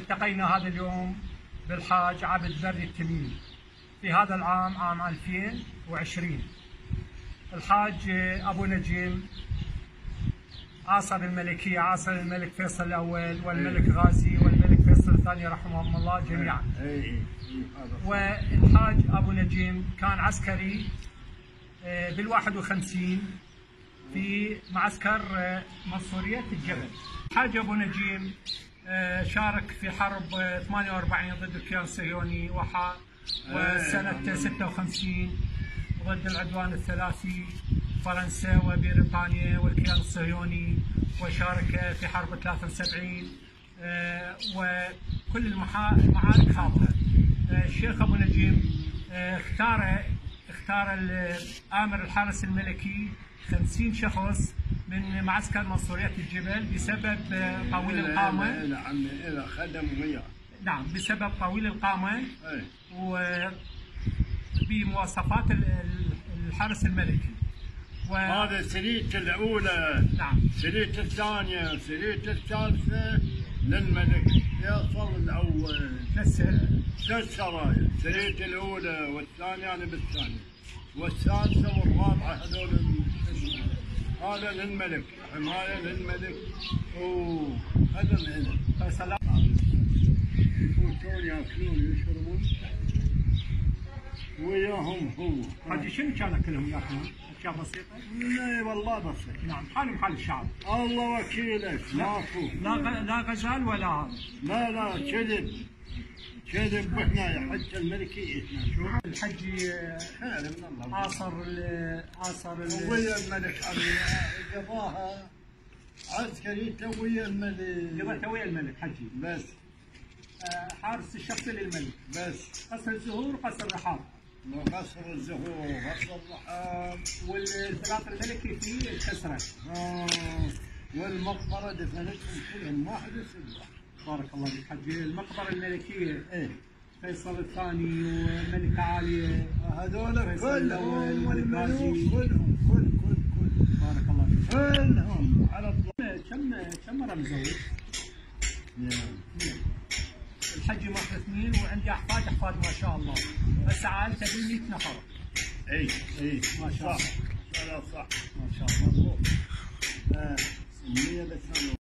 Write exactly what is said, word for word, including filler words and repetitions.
والتقينا هذا اليوم بالحاج عبد بري التميمي في هذا العام عام ألفين وعشرين. الحاج أبو نجيم عاصر الملكية، عاصر الملك فيصل الأول والملك غازي والملك فيصل الثاني رحمهم الله جميعا. والحاج أبو نجيم كان عسكري بالواحد وخمسين في معسكر منصورية الجبل. الحاج أبو نجيم شارك في حرب ثمانية وأربعين ضد الكيان الصهيوني وسنة ستة وخمسين ضد العدوان الثلاثي فرنسا وبريطانيا والكيان الصهيوني، وشارك في حرب ثلاثة وسبعين وكل المعارك خاضها. الشيخ أبو نجيم اختار اختار آمر الحرس الملكي خمسين شخص من معسكر منصورية الجبل بسبب طويل القامة. نعم إذا خدموا وياه. نعم بسبب طويل القامة وبمواصفات الحرس الملكي. و... هذا سريته الأولى. نعم. سريته الثانية، سريته الثالثة للملك فيصل الأول. ثلاث ثلاث سرايا، سريته الأولى والثانية أنا بالثانية والثالثة والرابعة هذول هذا للملك، حماية للملك. اوه هذا العلم. فسلام. يفوتون ياكلون ويشربون وياهم هو. حاجي شنو كان اكلهم ياكلون؟ اشياء بسيطة؟ لا والله بسيط. نعم حالهم حال الشعب. الله وكيلك ماكو. لا لا غزال ولا هذا. لا لا كذب. كذب هنا حتى الملكي هنا شوف. الحجي عاصر عاصر ويا الملك قضاها عسكري ويا الملك. قضاها ويا الملك حجي. بس. حارس الشخصي للملك. بس. قصر الزهور وقصر الرحاب. قصر الزهور وقصر الرحاب. والفراق الملكي في الكسرة. آه والمقبرة دفنتهم كلهم واحد وسبعة. بارك الله فيك حجي. المقبرة الملكية ايه فيصل الثاني وملكة عالية هذول كلهم والملوك كلهم كل كل كل بارك الله فيك كلهم على الله. كم كم مرة مزوج؟ نعم. الحجي ماخذ اثنين وعندي احفاد احفاد ما شاء الله، بس عائلته ب مئة نفر. اي اي ما شاء الله. صح. صح ما شاء الله. مضبوط. اه مية بس